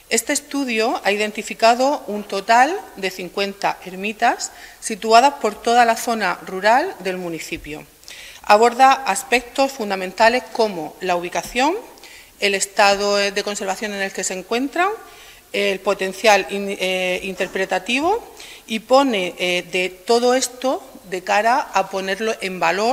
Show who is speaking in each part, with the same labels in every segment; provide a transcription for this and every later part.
Speaker 1: Este estudio ha identificado un total de 50 ermitas situadas por toda la zona rural del municipio. Aborda aspectos fundamentales como la ubicación, el estado de conservación en el que se encuentran, el potencial interpretativo y pone de todo esto de cara a ponerlo en valor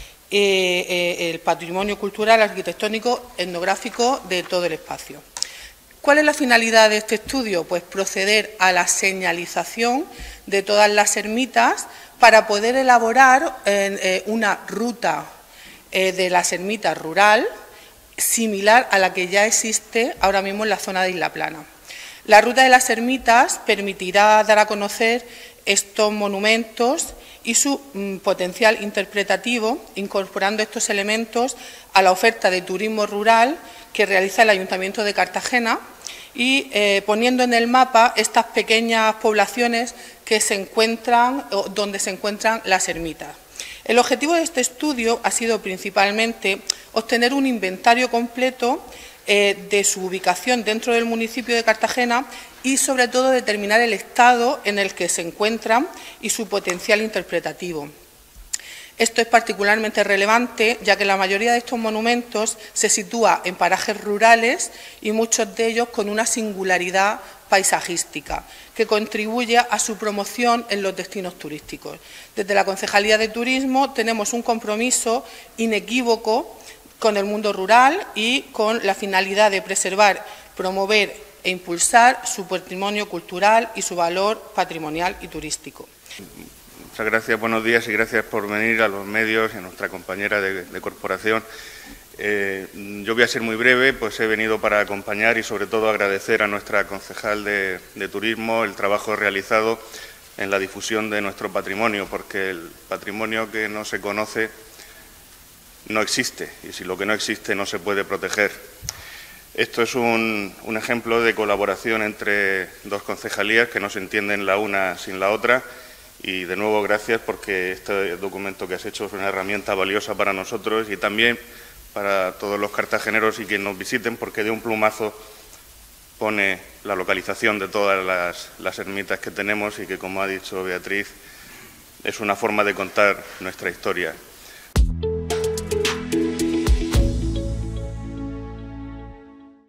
Speaker 1: el patrimonio cultural, arquitectónico, etnográfico de todo el espacio. ¿Cuál es la finalidad de este estudio? Pues proceder a la señalización de todas las ermitas para poder elaborar una ruta de las ermitas rural similar a la que ya existe ahora mismo en la zona de Isla Plana. La ruta de las ermitas permitirá dar a conocer estos monumentos y su potencial interpretativo, incorporando estos elementos a la oferta de turismo rural que realiza el Ayuntamiento de Cartagena y poniendo en el mapa estas pequeñas poblaciones que se encuentran, donde se encuentran las ermitas. El objetivo de este estudio ha sido principalmente obtener un inventario completo de su ubicación dentro del municipio de Cartagena y, sobre todo, determinar el estado en el que se encuentran y su potencial interpretativo. Esto es particularmente relevante, ya que la mayoría de estos monumentos se sitúa en parajes rurales y muchos de ellos con una singularidad paisajística que contribuye a su promoción en los destinos turísticos. Desde la Concejalía de Turismo tenemos un compromiso inequívoco con el mundo rural y con la finalidad de preservar, promover e impulsar su patrimonio cultural y su valor patrimonial y turístico.
Speaker 2: Muchas gracias, buenos días y gracias por venir a los medios y a nuestra compañera de corporación. Yo voy a ser muy breve, pues he venido para acompañar y sobre todo agradecer a nuestra concejal de Turismo el trabajo realizado en la difusión de nuestro patrimonio, porque el patrimonio que no se conoce no existe y si lo que no existe no se puede proteger. Esto es un ejemplo de colaboración entre dos concejalías que no se entienden la una sin la otra. Y de nuevo gracias porque este documento que has hecho es una herramienta valiosa para nosotros y también para todos los cartageneros y que nos visiten porque de un plumazo pone la localización de todas las ermitas que tenemos y que, como ha dicho Beatriz, es una forma de contar nuestra historia.